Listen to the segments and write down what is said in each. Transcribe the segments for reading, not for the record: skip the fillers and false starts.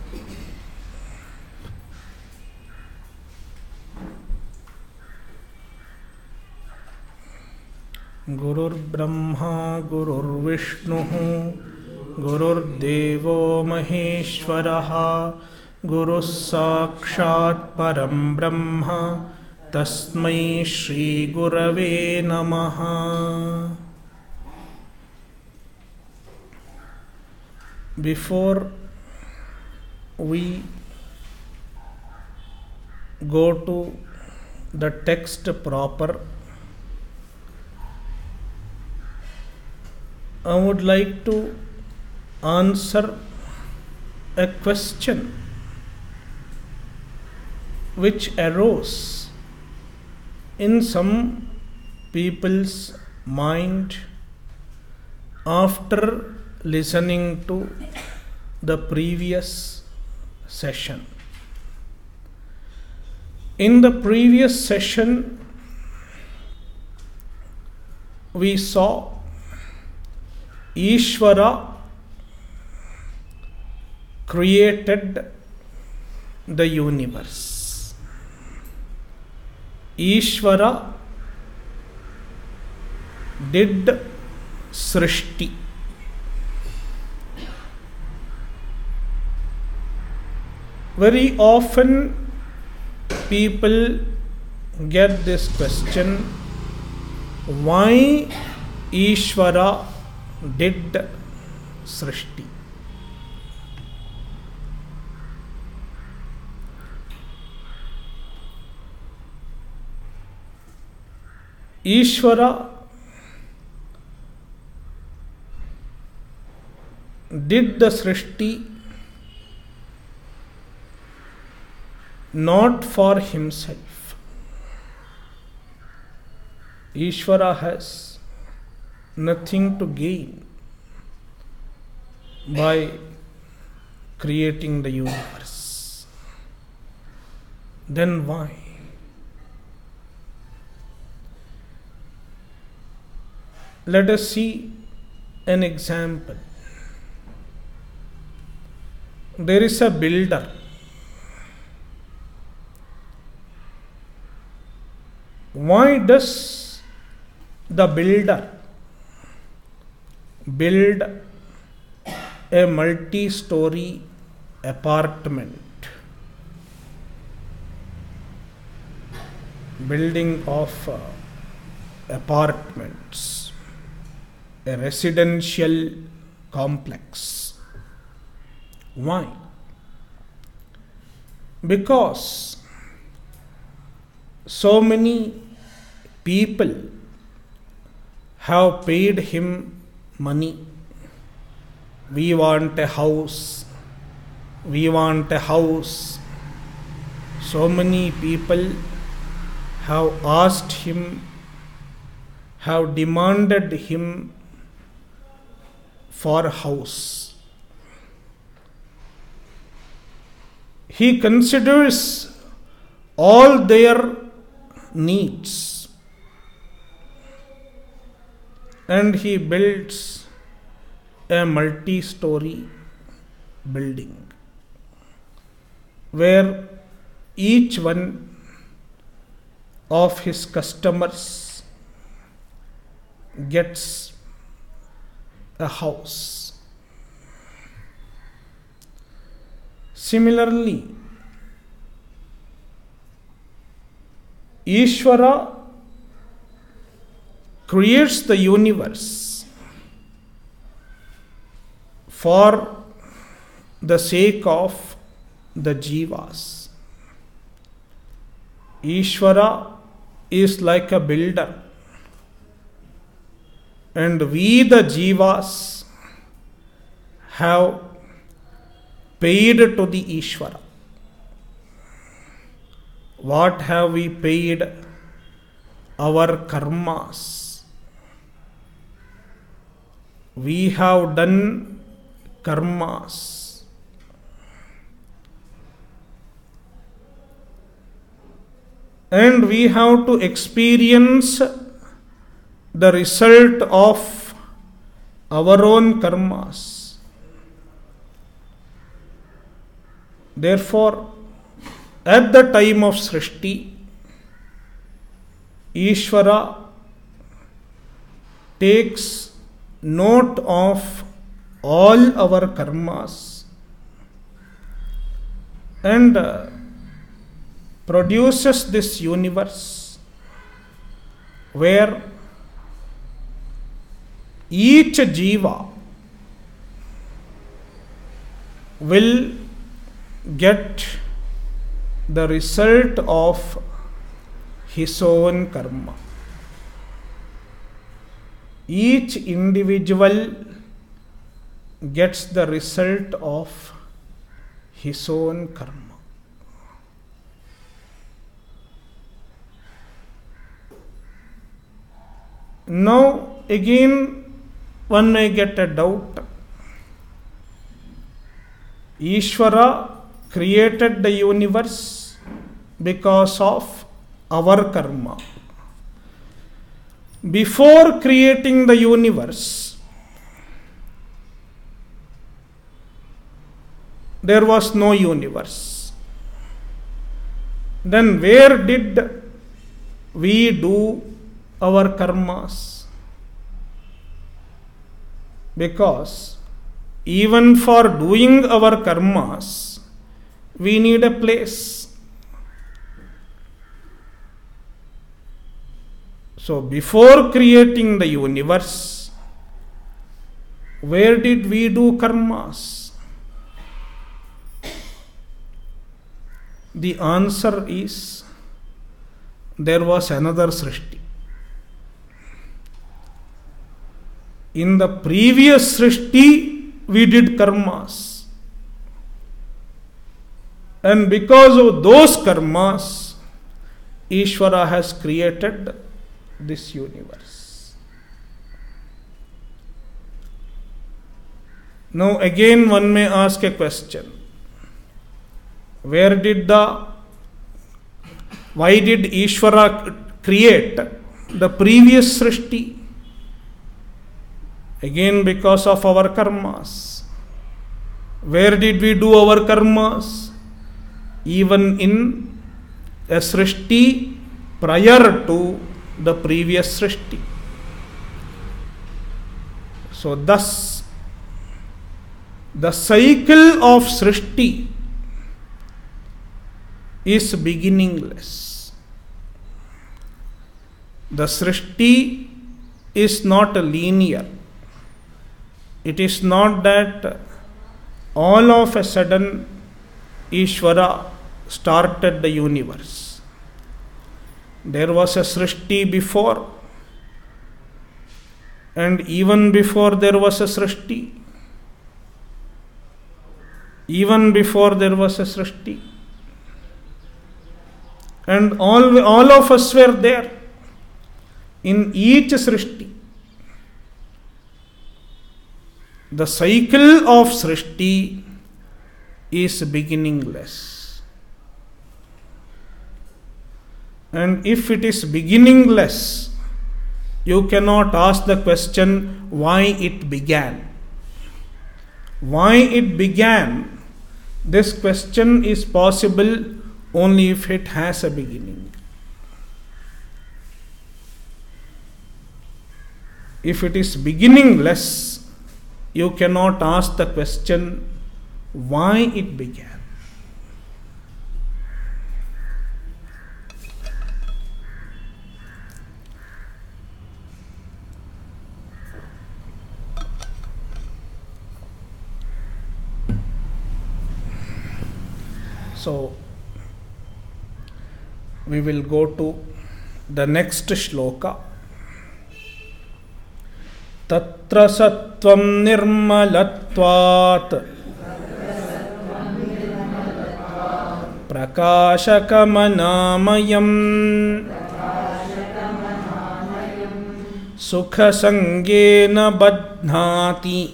Gurur Brahma Gurur Vishnu Gurur Devo Maheshwaraha Guru Sakshat Param Brahma Tasmai Shri Gurave Namaha. Before we go to the text proper, I would like to answer a question which arose in some people's mind after listening to the previous session. In the previous session, we saw Ishvara created the universe. Ishvara did Srishti. Very often people get this question, why Ishvara did Srishti? Ishvara did the Srishti not for himself. Ishvara has nothing to gain by creating the universe. Then why? Let us see an example. There is a builder. Why does the builder build a multi-story apartment? Building of apartments, a residential complex. Why? Because so many people have paid him money. We want a house. We want a house. So many people have asked him, have demanded him for a house. He considers all their needs and he builds a multi-story building where each one of his customers gets a house. Similarly, Ishvara creates the universe for the sake of the jivas. Ishvara is like a builder, and we the jivas have paid to the Ishvara. What have we paid? Our karmas. We have done karmas. And we have to experience the result of our own karmas. Therefore, at the time of Srishti, Ishvara takes note of all our karmas and produces this universe where each jiva will get the result of his own karma. Each individual gets the result of his own karma. Now again one may get a doubt. Ishvara created the universe because of our karma. Before creating the universe, there was no universe. Then where did we do our karmas? Because even for doing our karmas, we need a place. So before creating the universe, where did we do karmas? The answer is, there was another Srishti. In the previous Srishti, we did karmas. And because of those karmas, Ishvara has created this universe. Now again one may ask a question. Why did Ishvara create the previous Srishti? Again because of our karmas. Where did we do our karmas? Even in a Srishti prior to the previous Srishti. So thus, the cycle of Srishti is beginningless. The Srishti is not linear. It is not that all of a sudden Ishvara started the universe. There was a Srishti before, and even before there was a Srishti. Even before there was a Srishti. And all of us were there in each Srishti. The cycle of Srishti is beginningless. And if it is beginningless, you cannot ask the question why it began. Why it began, this question is possible only if it has a beginning. If it is beginningless, you cannot ask the question why it began. So, we will go to the next shloka. Tatra sattvam nirmalatvat prakashakamanāmayam sukha sangena badhnāti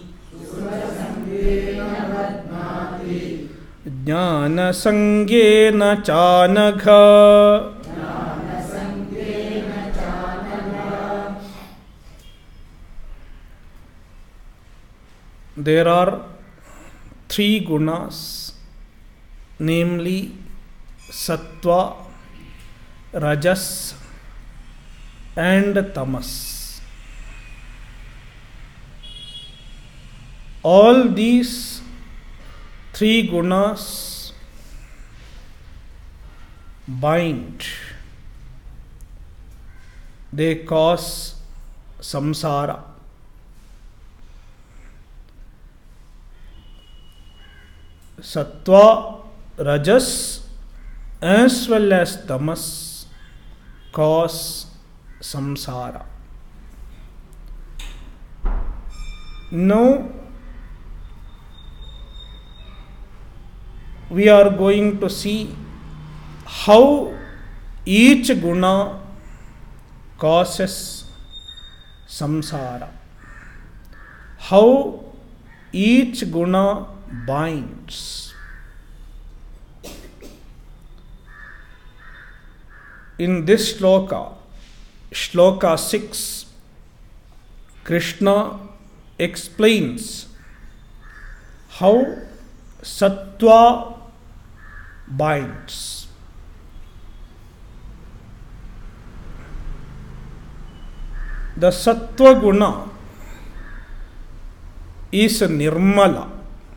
jnana sangena chanagha. There are three gunas namely Sattva, Rajas and Tamas. All these three gunas bind, they cause samsara. Sattva, Rajas as well as Tamas cause samsara. Now we are going to see how each guna causes samsara, how each guna binds. In this shloka, Shloka 6, Krishna explains how Sattva binds. The Sattva guna is Nirmala.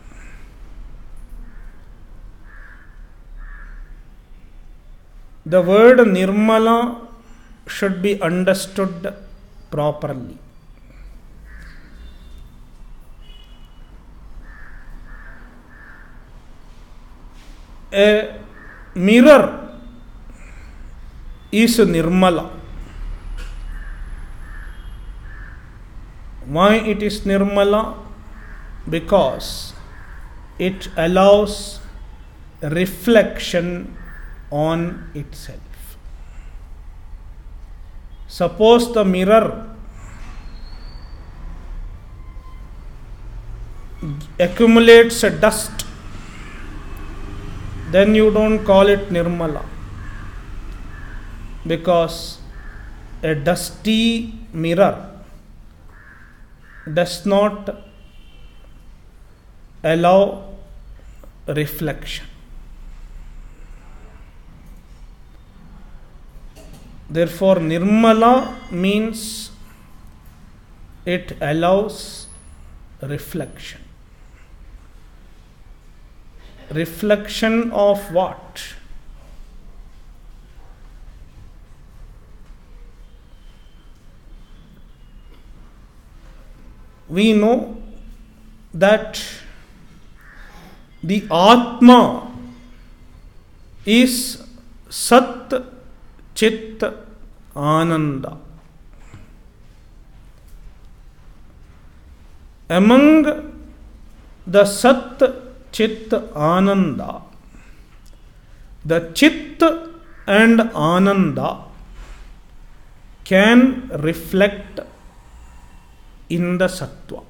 The word Nirmala should be understood properly. A mirror is Nirmala. Why it is Nirmala? Because it allows reflection on itself. Suppose the mirror accumulates a dust, then you don't call it Nirmala, because a dusty mirror does not allow reflection. Therefore, Nirmala means it allows reflection. Reflection of what? We know that the Atma is Sat Chit Ananda. Among the Sat Chit Ananda, the Chit and Ananda can reflect in the Sattva.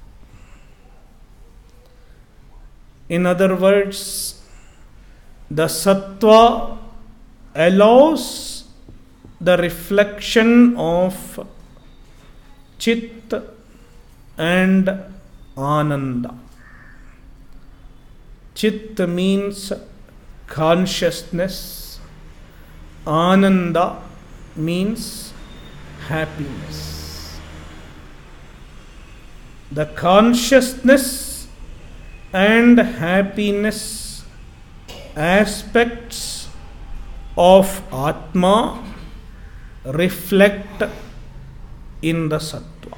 In other words, the Sattva allows the reflection of Chit and Ananda. Chit means consciousness, Ananda means happiness. The consciousness and happiness aspects of Atma reflect in the Sattva.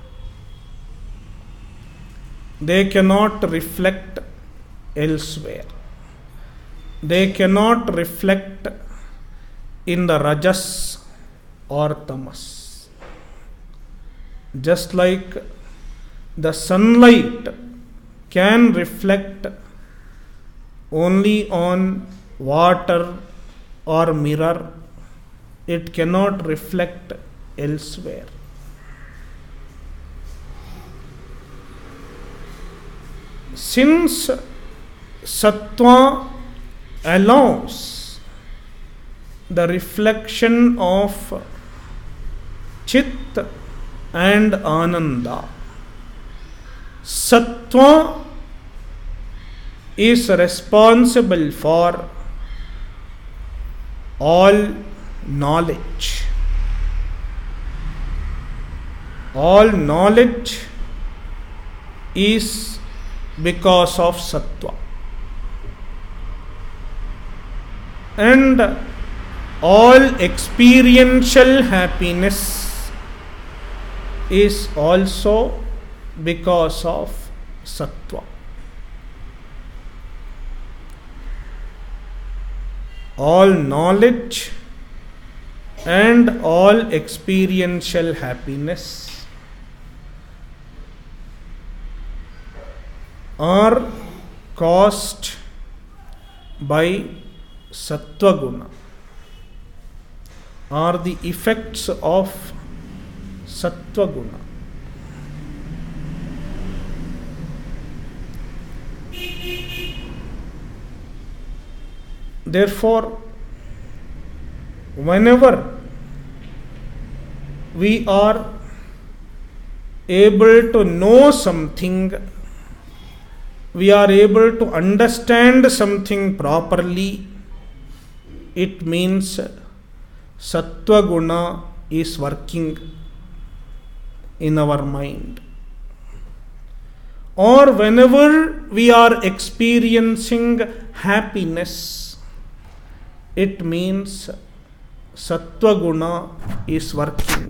They cannot reflect elsewhere. They cannot reflect in the Rajas or Tamas. Just like the sunlight can reflect only on water or mirror, it cannot reflect elsewhere. Since Sattva allows the reflection of Chit and Ananda, Sattva is responsible for all knowledge. All knowledge is because of sattva. And all experiential happiness is also because of sattva. All knowledge and all experiential happiness are caused by sattva guna, are the effects of sattva guna. Therefore, whenever we are able to know something, we are able to understand something properly, it means sattva guna is working in our mind. Or whenever we are experiencing happiness, it means sattva guna is working.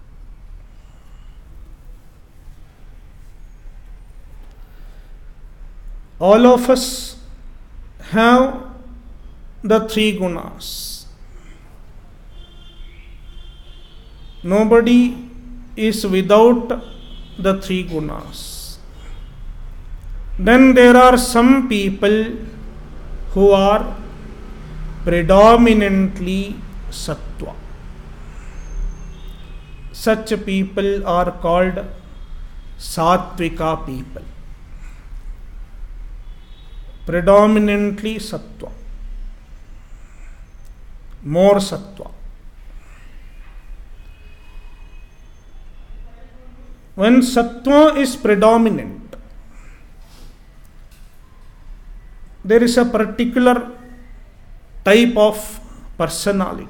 All of us have the three gunas. Nobody is without the three gunas. Then there are some people who are predominantly sattva. Such people are called sattvika people. Predominantly sattva. More sattva. When sattva is predominant, there is a particular type of personality.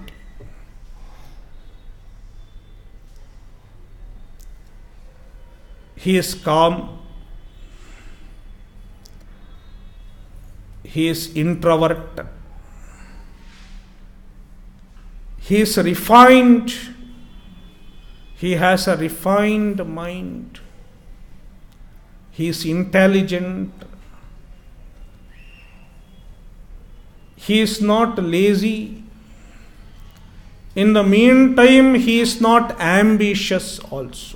He is calm. He is introvert. He is refined. He has a refined mind. He is intelligent. He is not lazy. In the meantime, he is not ambitious also.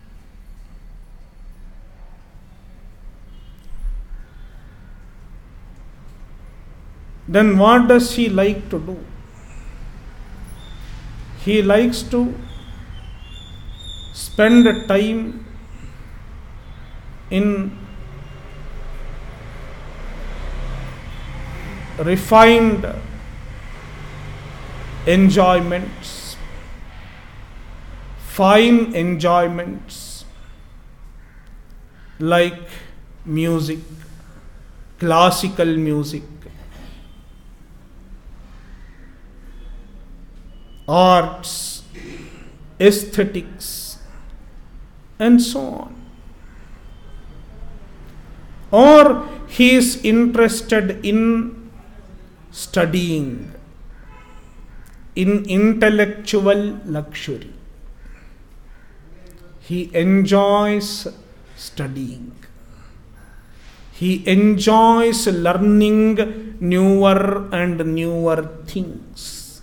Then what does he like to do? He likes to spend time in refined enjoyments, fine enjoyments like music, classical music, arts, aesthetics, and so on. Or he is interested in studying, in intellectual luxury. He enjoys studying. He enjoys learning newer and newer things.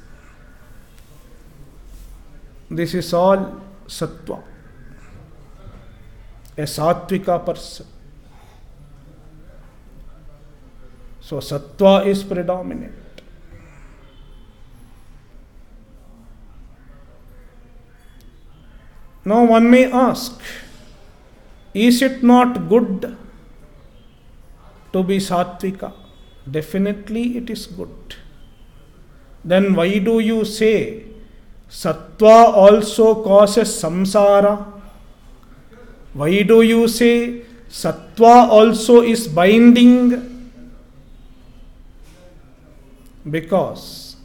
This is all sattva. A sattvika person. So sattva is predominant. Now one may ask, is it not good to be sattvika? Definitely it is good. Then why do you say sattva also causes samsara? Why do you say sattva also is binding? Because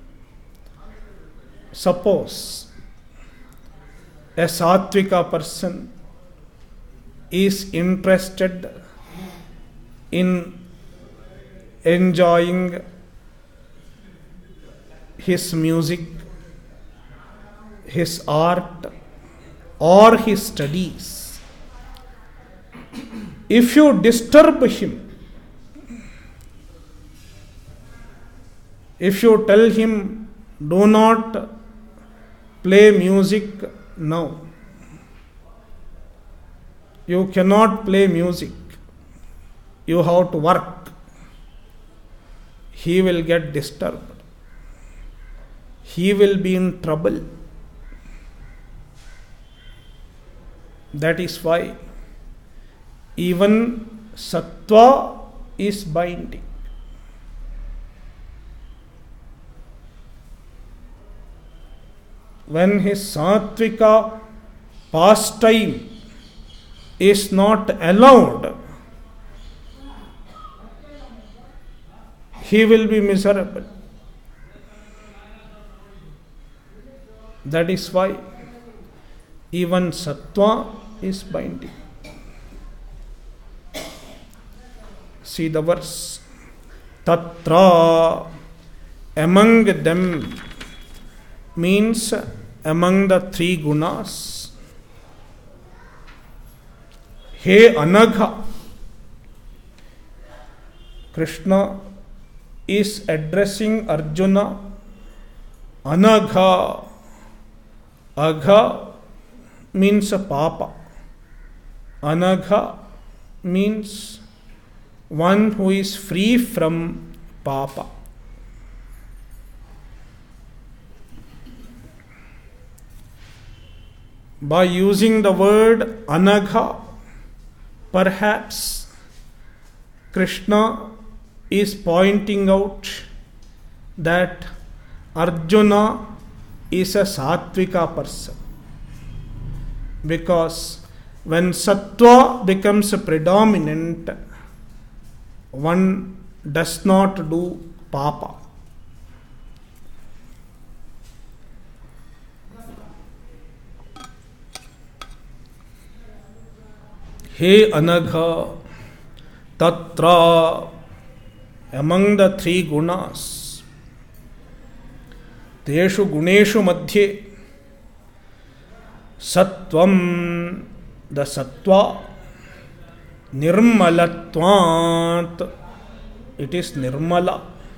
suppose a Sattvika person is interested in enjoying his music, his art, or his studies. If you disturb him, if you tell him, do not play music now, you cannot play music, you have to work, he will get disturbed. He will be in trouble. That is why even sattva is binding. When his sattvika pastime is not allowed, he will be miserable. That is why even sattva is binding. See the verse. Tatra, among them, means among the three gunas. He Anagha. Krishna is addressing Arjuna. Anagha. Agha means a papa. Anagha means one who is free from papa. By using the word Anagha, perhaps Krishna is pointing out that Arjuna is a sattvika person. Because when sattva becomes predominant, one does not do papa. He Anagha, Tatra, among the three gunas, Teshu Guneshu Madhye, Sattvam, the Sattva, Nirmalatvat, it is Nirmala.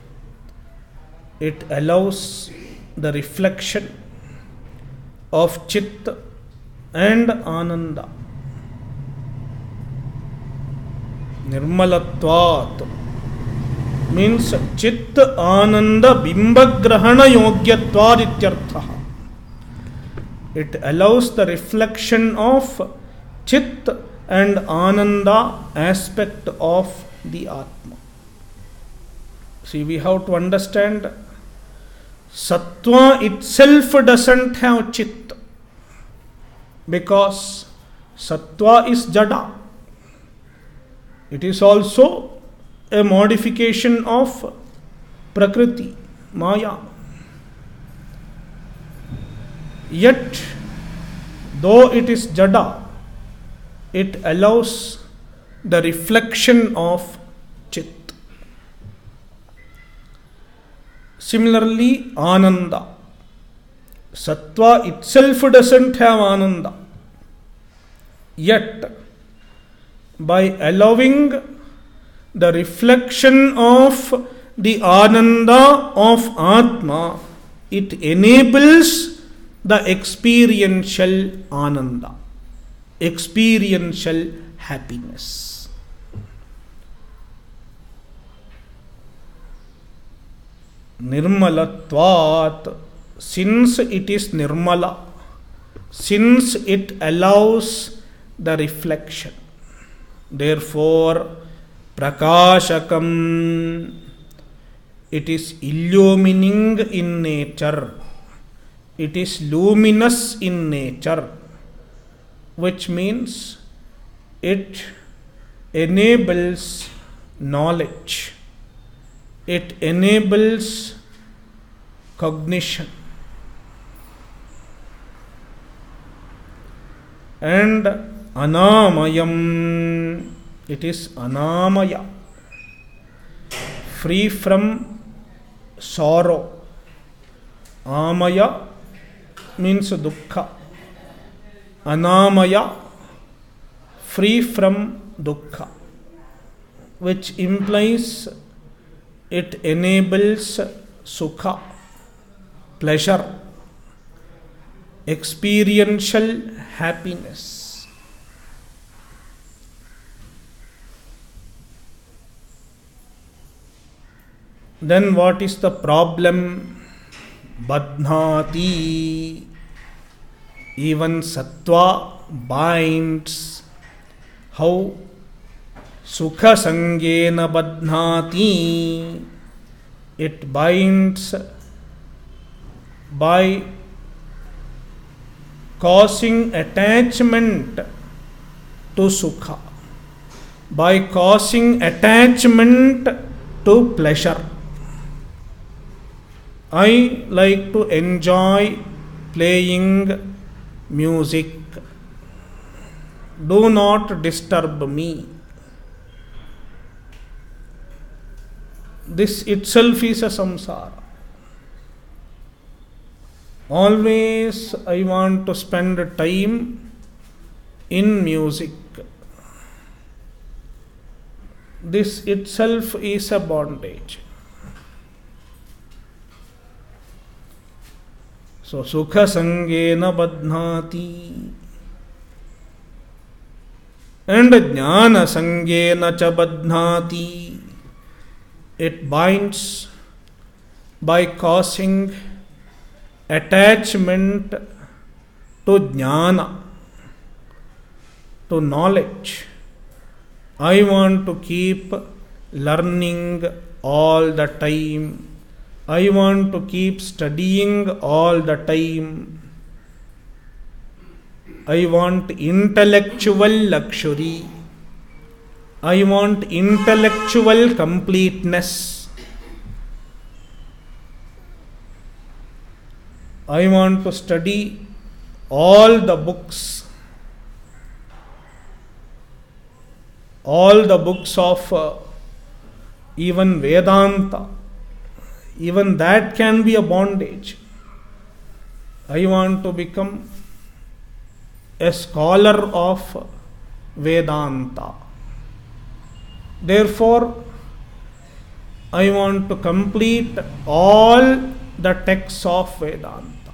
It allows the reflection of Chit and Ananda. Nirmalatvat means Chit Ananda Bimbagrahana Yogyatvad ityartha. It allows the reflection of Chit and Ananda aspect of the Atma. See, we have to understand Sattva itself doesn't have Chit, because Sattva is Jada. It is also a modification of Prakriti, Maya. Yet, though it is Jada, it allows the reflection of Chit. Similarly, Ananda. Sattva itself doesn't have Ananda. Yet, by allowing the reflection of the Ananda of Atma, it enables the experiential Ananda, experiential happiness. Nirmalatvat, since it is Nirmala, since it allows the reflection, therefore Prakashakam, it is illumining in nature, it is luminous in nature, which means it enables knowledge, it enables cognition. And anamayam, it is anamaya, free from sorrow. Amaya means dukkha. Anamaya, free from dukkha, which implies it enables sukha, pleasure, experiential happiness. Then what is the problem? Badhnati, even sattva binds. How? Sukha sangena badhnati, it binds by causing attachment to sukha, by causing attachment to pleasure. I like to enjoy playing music. Do not disturb me. This itself is a samsara. Always I want to spend time in music. This itself is a bondage. So, sukha sangena badhnati, and jnana sangena cha badhnati, it binds by causing attachment to jnana, to knowledge. I want to keep learning all the time. I want to keep studying all the time. I want intellectual luxury. I want intellectual completeness. I want to study all the books of even Vedanta. Even that can be a bondage. I want to become a scholar of Vedanta. Therefore, I want to complete all the texts of Vedanta.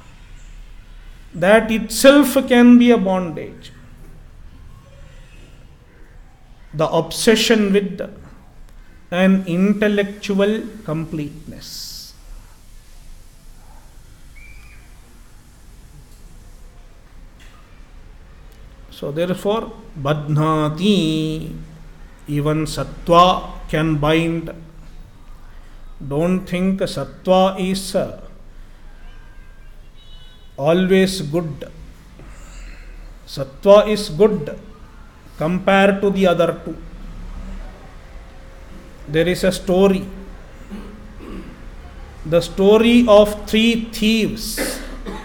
That itself can be a bondage. The obsession with an intellectual completeness. So therefore, badhnati, even sattva can bind. Don't think sattva is always good. Sattva is good compared to the other two. There is a story. The story of three thieves.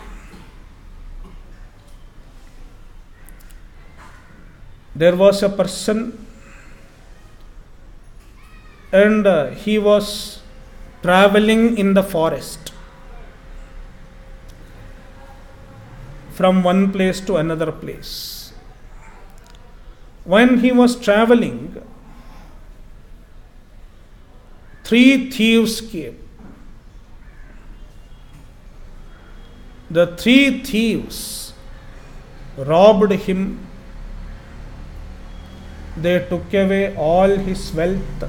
There was a person and he was traveling in the forest from one place to another place. When he was traveling, three thieves came. The three thieves robbed him. They took away all his wealth.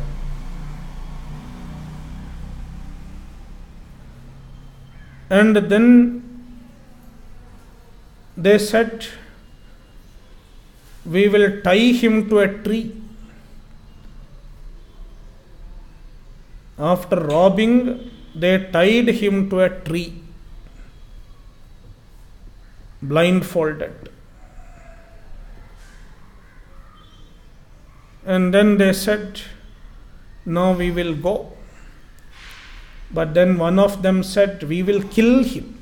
And then they said, we will tie him to a tree. After robbing, they tied him to a tree, blindfolded. And then they said, now we will go. But then one of them said, "We will kill him."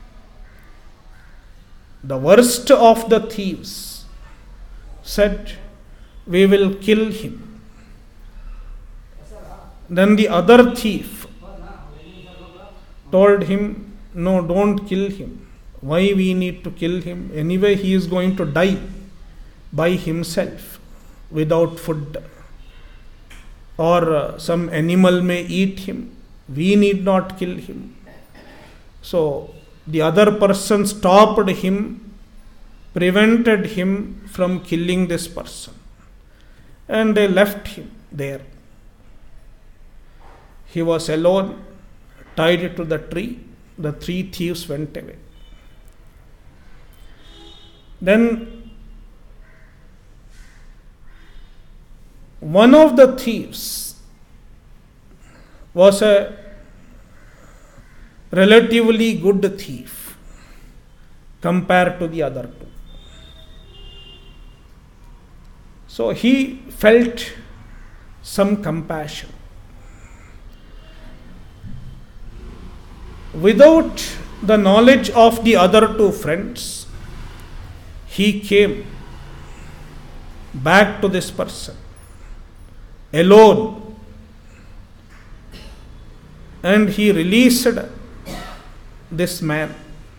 The worst of the thieves said, "We will kill him." Then the other thief told him, "No, don't kill him. Why we need to kill him? Anyway, he is going to die by himself without food. Or some animal may eat him. We need not kill him." So the other person stopped him, prevented him from killing this person. And they left him there. He was alone, tied to the tree. The three thieves went away. Then one of the thieves was a relatively good thief compared to the other two. So he felt some compassion. Without the knowledge of the other two friends, he came back to this person alone, and he released this man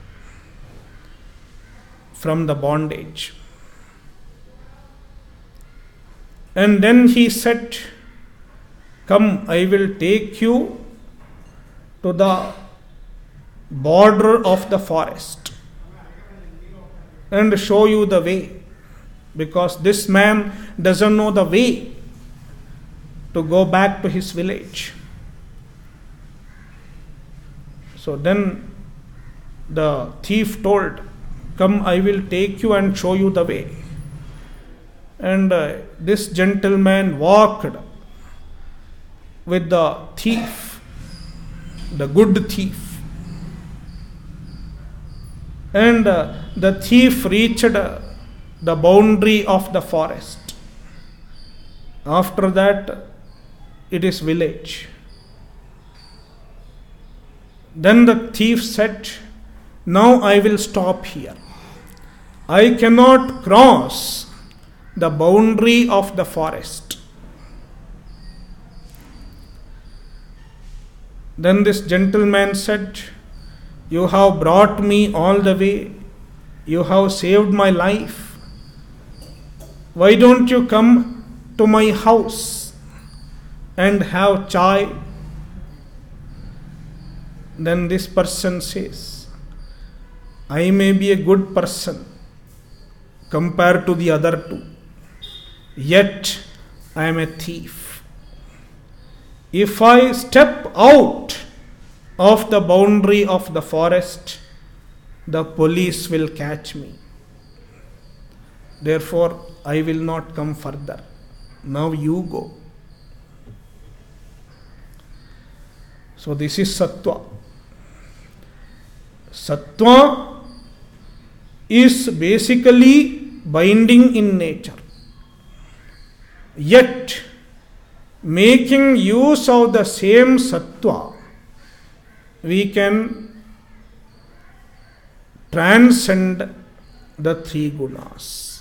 from the bondage. And then he said, "Come, I will take you to the border of the forest and show you the way, because this man doesn't know the way to go back to his village." So then the thief told, "Come, I will take you and show you the way." And this gentleman walked with the thief, the good thief. And the thief reached the boundary of the forest. After that, it is village. Then the thief said, "Now I will stop here. I cannot cross the boundary of the forest." Then this gentleman said, "You have brought me all the way. You have saved my life. Why don't you come to my house and have chai?" Then this person says, "I may be a good person compared to the other two, yet I am a thief. If I step out of the boundary of the forest, the police will catch me. Therefore, I will not come further. Now you go." So this is sattva. Sattva is basically binding in nature. Yet, making use of the same sattva, we can transcend the three gunas.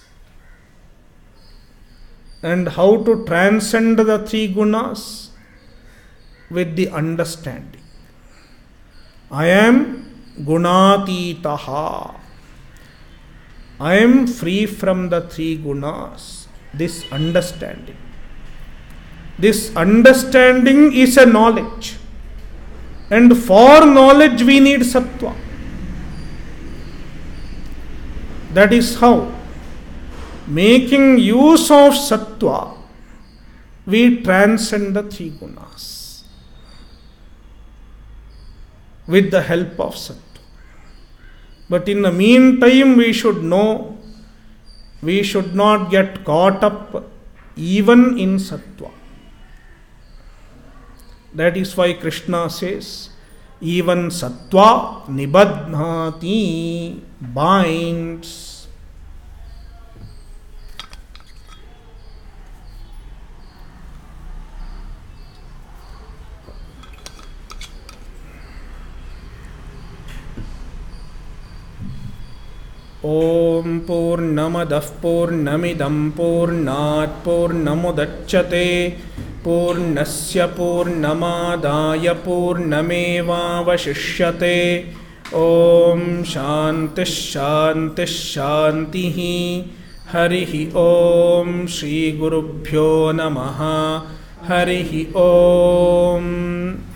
And how to transcend the three gunas? With the understanding. I am gunatitaha. I am free from the three gunas. This understanding. This understanding is a knowledge. And for knowledge we need sattva. That is how, making use of sattva, we transcend the three gunas with the help of sattva. But in the meantime, we should know, we should not get caught up even in sattva. That is why Krishna says, even sattva nibadhnati, binds. ॐ पूर्णमदः पूर्णमिदं पूर्णात् पूर्णमुदच्यते पूर्णस्य पूर्णमादाय पूर्णमेवावशिष्यते। ॐ शान्तिः शान्तिः शान्तिः। हरिः ॐ श्रीगुरुभ्यो नमः। हरिः ॐ।